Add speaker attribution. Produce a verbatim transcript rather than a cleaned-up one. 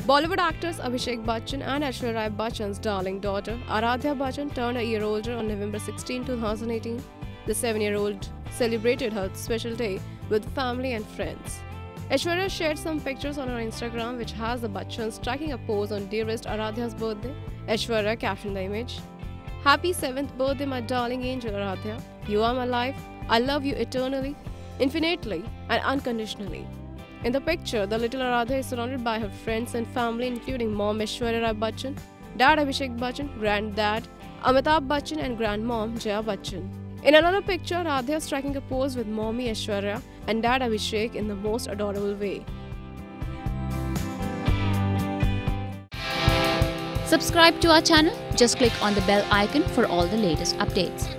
Speaker 1: Bollywood actors Abhishek Bachchan and Aishwarya Rai Bachchan's darling daughter Aaradhya Bachchan turned a year older on November sixteenth, two thousand eighteen. The seven-year-old celebrated her special day with family and friends. Aishwarya shared some pictures on her Instagram which has the Bachchans striking a pose on dearest Aaradhya's birthday. Aishwarya captioned the image, "Happy seventh birthday, my darling angel Aaradhya. You are my life. I love you eternally, infinitely and unconditionally." In the picture, the little Aaradhya is surrounded by her friends and family including mom Aishwarya Rai Bachchan, dad Abhishek Bachchan, granddad Amitabh Bachchan and grandmom Jaya Bachchan. In another picture, Aaradhya is striking a pose with mommy Aishwarya and dad Abhishek in the most adorable way.
Speaker 2: Subscribe to our channel. Just click on the bell icon for all the latest updates.